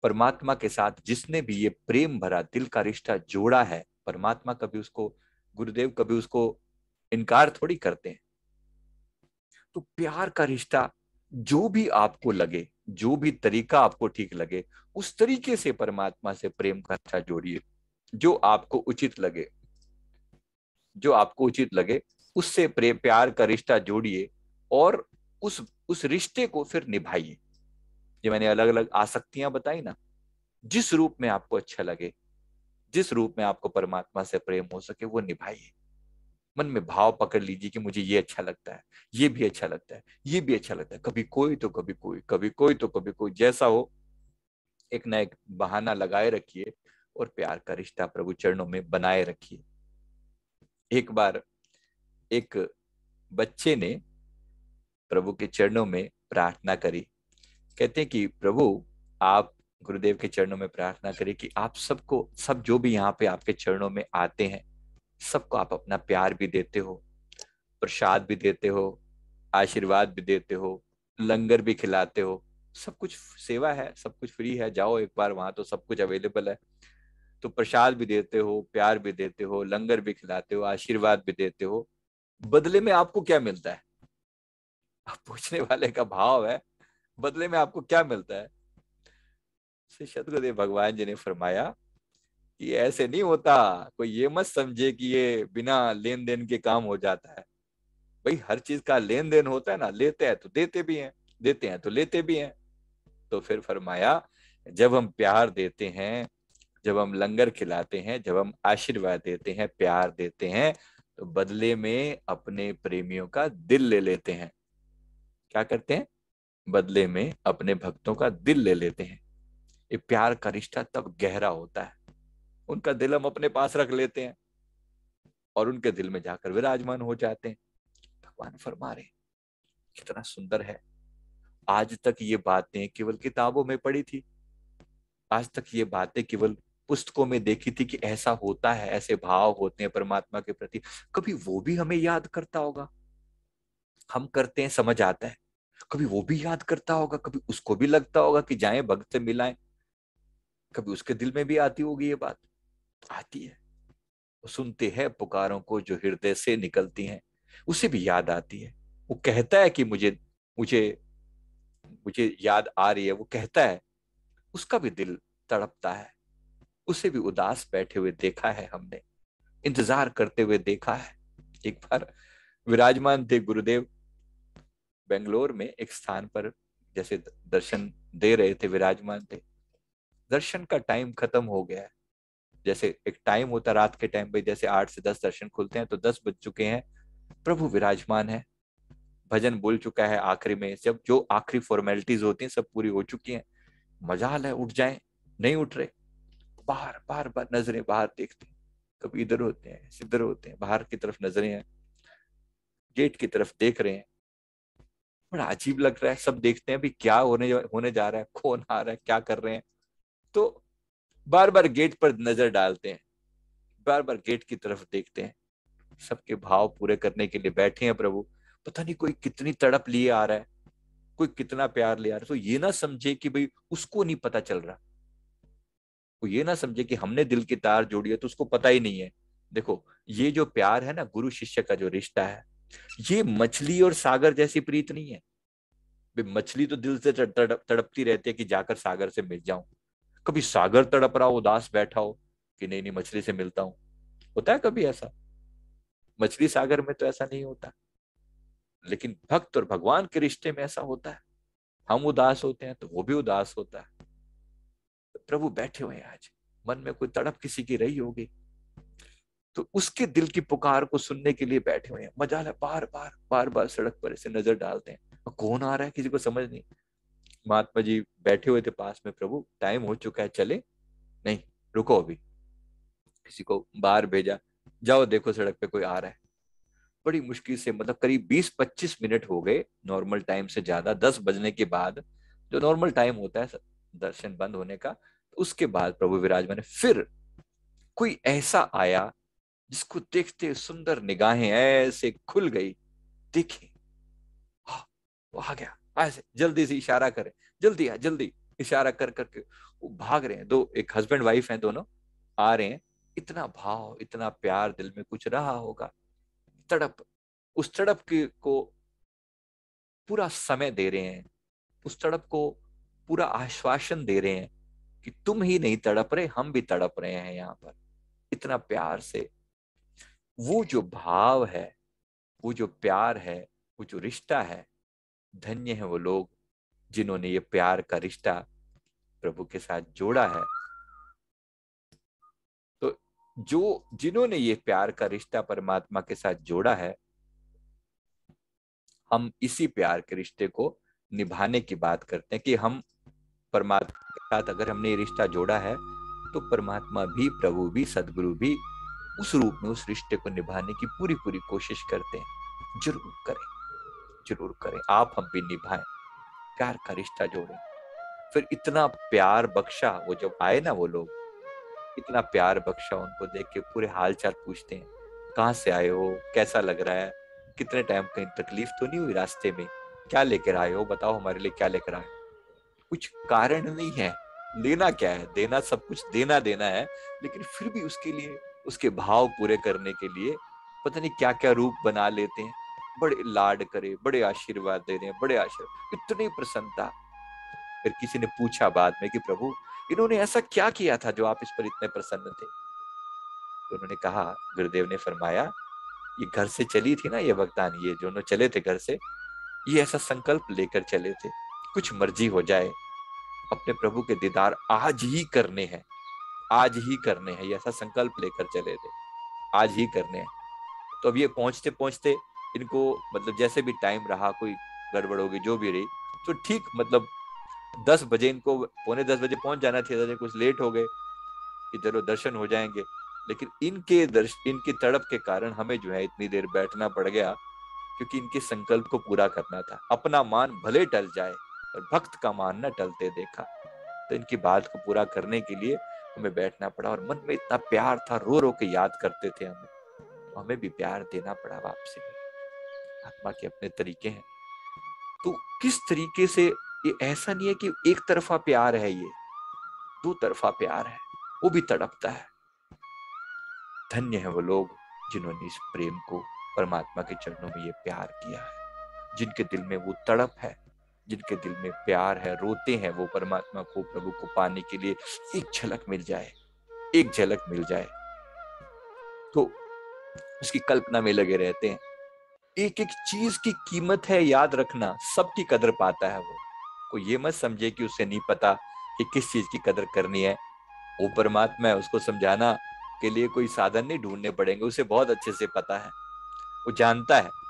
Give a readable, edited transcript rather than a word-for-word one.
परमात्मा के साथ जिसने भी ये प्रेम भरा दिल का रिश्ता जोड़ा है, परमात्मा कभी उसको, गुरुदेव कभी उसको इनकार थोड़ी करते हैं। तो प्यार का रिश्ता, जो भी आपको लगे, जो भी तरीका आपको ठीक लगे, उस तरीके से परमात्मा से प्रेम का रिश्ता जोड़िए। जो आपको उचित लगे, जो आपको उचित लगे, उससे प्यार का रिश्ता जोड़िए और उस रिश्ते को फिर निभाइए। ये मैंने अलग अलग आसक्तियां बताई ना, जिस रूप में आपको अच्छा लगे, जिस रूप में आपको परमात्मा से प्रेम हो सके, वो निभाइए। मन में भाव पकड़ लीजिए कि मुझे ये अच्छा लगता है, ये भी अच्छा लगता है, ये भी अच्छा लगता है, कभी कोई तो कभी कोई, कभी कोई तो कभी कोई, जैसा हो एक ना एक बहाना लगाए रखिए और प्यार का रिश्ता प्रभु चरणों में बनाए रखिए। एक बार एक बच्चे ने प्रभु के चरणों में प्रार्थना करी। कहते हैं कि प्रभु, आप गुरुदेव के चरणों में प्रार्थना करें कि आप सबको, सब जो भी यहाँ पे आपके चरणों में आते हैं, सबको आप अपना प्यार भी देते हो, प्रसाद भी देते हो, आशीर्वाद भी देते हो, लंगर भी खिलाते हो, सब कुछ सेवा है, सब कुछ फ्री है, जाओ एक बार वहां तो सब कुछ अवेलेबल है। तो प्रसाद भी देते हो, प्यार भी देते हो, लंगर भी खिलाते हो, आशीर्वाद भी देते हो, बदले में आपको क्या मिलता है? अब पूछने वाले का भाव है, बदले में आपको क्या मिलता है? श्री सद्गुरुदेव भगवान जी ने फरमाया कि ऐसे नहीं होता। कोई ये मत समझे कि ये बिना लेन देन के काम हो जाता है। भाई हर चीज का लेन देन होता है ना, लेते हैं तो देते भी हैं, देते हैं तो लेते भी हैं। तो फिर फरमाया, जब हम प्यार देते हैं, जब हम लंगर खिलाते हैं, जब हम आशीर्वाद देते हैं, प्यार देते हैं, तो बदले में अपने प्रेमियों का दिल ले लेते हैं। क्या करते हैं? बदले में अपने भक्तों का दिल ले लेते हैं। ये प्यार का रिश्ता तब गहरा होता है। उनका दिल हम अपने पास रख लेते हैं और उनके दिल में जाकर विराजमान हो जाते हैं। भगवान फरमा रहे हैं, कितना सुंदर है। आज तक ये बातें केवल किताबों में पढ़ी थी, आज तक ये बातें केवल पुस्तकों में देखी थी कि ऐसा होता है, ऐसे भाव होते हैं परमात्मा के प्रति। कभी वो भी हमें याद करता होगा? हम करते हैं, समझ आता है, कभी वो भी याद करता होगा, कभी उसको भी लगता होगा कि जाएं भक्त से मिलाएं, कभी उसके दिल में भी आती होगी ये बात? आती है। वो सुनते हैं पुकारों को जो हृदय से निकलती हैं, उसे भी याद आती है। वो कहता है कि मुझे मुझे मुझे याद आ रही है, वो कहता है, उसका भी दिल तड़पता है। उसे भी उदास बैठे हुए देखा है हमने, इंतजार करते हुए देखा है। एक बार विराजमान थे गुरुदेव बेंगलोर में एक स्थान पर, जैसे दर्शन दे रहे थे, विराजमान थे। दर्शन का टाइम खत्म हो गया है। जैसे एक टाइम होता है रात के टाइम पे, जैसे 8 से 10 दर्शन खुलते हैं, तो 10 बज चुके हैं, प्रभु विराजमान है, भजन बोल चुका है, आखिरी में जब जो आखिरी फॉर्मेलिटीज होती हैं सब पूरी हो चुकी हैं, मजाल है उठ जाएं, नहीं उठ रहे। बाहर बार बार नजरें बाहर देखते हैं, कभी इधर होते हैं, इधर होते हैं, बाहर की तरफ नजरें हैं, गेट की तरफ देख रहे हैं। बड़ा अजीब लग रहा है, सब देखते हैं भी क्या होने होने जा रहा है, कौन आ रहा है, क्या कर रहे हैं। तो बार बार गेट पर नजर डालते हैं, बार बार गेट की तरफ देखते हैं। सबके भाव पूरे करने के लिए बैठे हैं प्रभु। पता नहीं कोई कितनी तड़प लिए आ रहा है, कोई कितना प्यार ले आ रहा है। तो ये ना समझे कि भाई उसको नहीं पता चल रहा, वो ये ना समझे कि हमने दिल की तार जोड़ी है तो उसको पता ही नहीं है। देखो, ये जो प्यार है ना, गुरु शिष्य का जो रिश्ता है, ये मछली और सागर जैसी प्रीत नहीं है। मछली तो दिल से तड़पती रहती है कि जाकर सागर से मिल जाऊं। कभी सागर तड़प रहा हो, उदास बैठा हो कि नहीं नहीं मछली से मिलता हूं? होता है कभी ऐसा? मछली सागर में तो ऐसा नहीं होता। लेकिन भक्त और भगवान के रिश्ते में ऐसा होता है। हम उदास होते हैं तो वो भी उदास होता है। तो प्रभु बैठे हुए हैं आज, मन में कोई तड़प किसी की रही होगी, तो उसके दिल की पुकार को सुनने के लिए बैठे हुए हैं। मजाल है, बार बार बार बार सड़क पर ऐसे नजर डालते हैं, और कौन आ रहा है किसी को समझ नहीं। महात्मा जी बैठे हुए थे पास में, प्रभु टाइम हो चुका है, चले? नहीं, रुको अभी। किसी को बाहर भेजा, जाओ देखो सड़क पे कोई आ रहा है। बड़ी मुश्किल से, मतलब करीब 20-25 मिनट हो गए नॉर्मल टाइम से ज्यादा, 10 बजने के बाद जो नॉर्मल टाइम होता है दर्शन बंद होने का, उसके बाद प्रभु विराजमान है। फिर कोई ऐसा आया जिसको देखते सुंदर निगाहें ऐसे खुल गई, देखे, हाँ, वो आ गया, ऐसे जल्दी से इशारा करे, जल्दी आ जल्दी, इशारा कर करके वो भाग रहे हैं, दो एक हस्बैंड वाइफ हैं, दोनों आ रहे हैं। इतना भाव, इतना प्यार दिल में कुछ रहा होगा, तड़प, उस तड़प को पूरा समय दे रहे हैं, उस तड़प को पूरा आश्वासन दे रहे हैं कि तुम ही नहीं तड़प रहे, हम भी तड़प रहे हैं यहाँ पर, इतना प्यार से। वो जो भाव है, वो जो प्यार है, वो जो रिश्ता है, धन्य है वो लोग जिन्होंने ये प्यार का रिश्ता प्रभु के साथ जोड़ा है। तो जो जिन्होंने ये प्यार का रिश्ता परमात्मा के साथ जोड़ा है, हम इसी प्यार के रिश्ते को निभाने की बात करते हैं कि हम परमात्मा के साथ अगर हमने ये रिश्ता जोड़ा है तो परमात्मा भी, प्रभु भी, सदगुरु भी उस रूप में उस रिश्ते को निभाने की पूरी पूरी कोशिश करते हैं। जरूर करें, जरूर करें, आप हम भी निभाएं, प्यार का रिश्ता जोड़ें। फिर इतना प्यार बख्शा, वो जब आए ना वो लोग, इतना प्यार बख्शा, उनको देख के पूरे हाल चाल पूछते हैं, कहाँ से आए हो, कैसा लग रहा है, कितने टाइम, कहीं तकलीफ तो नहीं हुई रास्ते में, क्या लेकर आए हो, बताओ हमारे लिए क्या लेकर आए। कुछ कारण नहीं है, लेना क्या है, देना सब कुछ देना देना है, लेकिन फिर भी उसके लिए, उसके भाव पूरे करने के लिए पता नहीं क्या क्या रूप बना लेते हैं। बड़े लाड करे, बड़े आशीर्वाद दे रहे हैं, बड़े आशीर्वाद, इतनी प्रसन्नता। फिर किसी ने पूछा बाद में कि प्रभु इन्होंने ऐसा क्या किया था जो आप इस पर इतने प्रसन्न थे। तो उन्होंने कहा, गुरुदेव ने फरमाया, ये घर से चली थी ना ये भगतान, ये दोनों चले थे घर से, ये ऐसा संकल्प लेकर चले थे, कुछ मर्जी हो जाए, अपने प्रभु के दीदार आज ही करने हैं, आज ही करने हैं, ये ऐसा संकल्प लेकर चले थे, आज ही करने हैं। तो अब ये पहुंचते पहुंचते इनको मतलब जैसे भी टाइम रहा, कोई गड़बड़ होगी जो भी रही, तो ठीक मतलब 10 बजे, इनको 9:45 पहुंच जाना था, कुछ लेट हो गए, इधर दर्शन हो जाएंगे। लेकिन इनकी तड़प के कारण हमें जो है इतनी देर बैठना पड़ गया, क्योंकि इनके संकल्प को पूरा करना था। अपना मान भले टल जाए पर भक्त का मान न टलते देखा। तो इनकी बात को पूरा करने के लिए हमें बैठना पड़ा, और मन में इतना प्यार था, रो रो के याद करते थे हमें भी प्यार देना पड़ा वापसी में। आत्मा के अपने तरीके हैं। तो किस तरीके से, ये ऐसा नहीं है कि एक तरफा प्यार है, ये दो तरफा प्यार है, वो भी तड़पता है। धन्य है वो लोग जिन्होंने इस प्रेम को, परमात्मा के चरणों में ये प्यार किया है, जिनके दिल में वो तड़प है, जिनके दिल में प्यार है, रोते हैं वो परमात्मा को, प्रभु को पाने के लिए, एक झलक मिल जाए, एक झलक मिल जाए तो उसकी कल्पना में लगे रहते हैं। एक एक चीज की कीमत है, याद रखना, सबकी कदर पाता है वो। कोई ये मत समझे कि उसे नहीं पता कि किस चीज की कदर करनी है। वो परमात्मा है, उसको समझाना के लिए कोई साधन नहीं ढूंढने पड़ेंगे, उसे बहुत अच्छे से पता है, वो जानता है